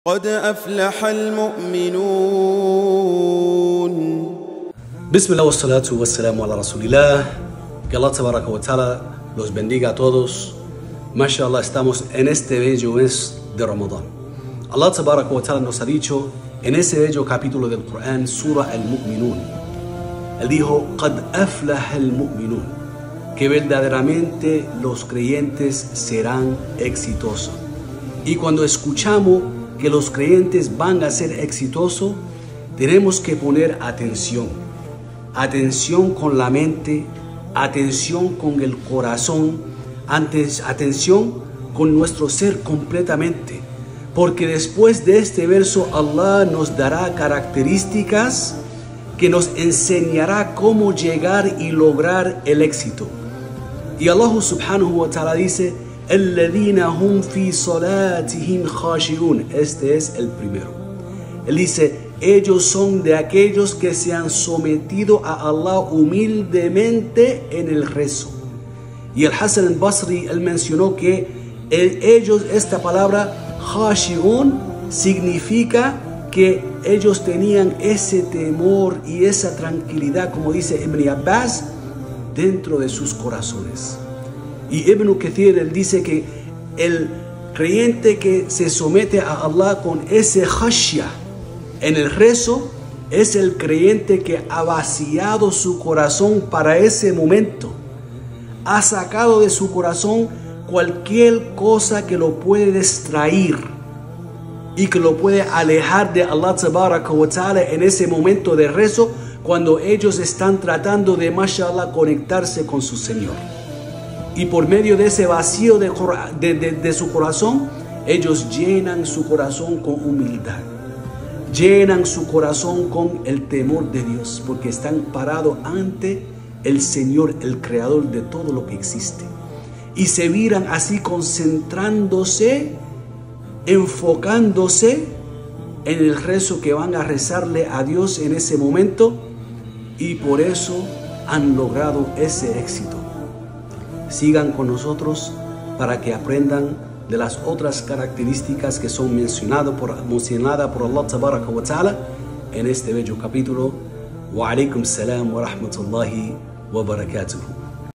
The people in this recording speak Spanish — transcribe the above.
قد أفلح المؤمنون. Bismillah wa salatu wa salamu ala rasulillah. Que Allah tabaraka wa ta'ala los bendiga a todos. Mashallah, estamos en este bello mes de Ramadán. Allah tabaraka wa ta'ala nos ha dicho en ese bello capítulo del Corán, Surah Al-Mu'minun. Él dijo, Qad aflaha al-mu'minun, que verdaderamente los creyentes serán exitosos. Y cuando escuchamos que los creyentes van a ser exitosos, tenemos que poner atención. Atención con la mente, atención con el corazón, atención con nuestro ser completamente. Porque después de este verso, Allah nos dará características que nos enseñará cómo llegar y lograr el éxito. Y Allah subhanahu wa ta'ala dice, الذين هم في صلاتهم خاشعون. Este es el primero. Él dice, ellos son de aquellos que se han sometido a Allah humildemente en el rezo. Y el Hasan al-Basri, él mencionó que ellos, esta palabra khashi'un, significa que ellos tenían ese temor y esa tranquilidad, como dice Ibn Abbas, dentro de sus corazones. Y Ibn Kathir, él dice que el creyente que se somete a Allah con ese khashya en el rezo es el creyente que ha vaciado su corazón para ese momento. Ha sacado de su corazón cualquier cosa que lo puede distraer y que lo puede alejar de Allah tabaraka wa ta'ala en ese momento de rezo, cuando ellos están tratando de, mashallah, conectarse con su Señor. Y por medio de ese vacío de su corazón, ellos llenan su corazón con humildad. Llenan su corazón con el temor de Dios, porque están parados ante el Señor, el creador de todo lo que existe. Y se miran así, concentrándose, enfocándose en el rezo que van a rezarle a Dios en ese momento. Y por eso han logrado ese éxito. Sigan con nosotros para que aprendan de las otras características que son mencionadas por Allah tabaraka wa ta'ala en este bello capítulo. Wa alaikum salam wa rahmatullahi wa barakatuhu.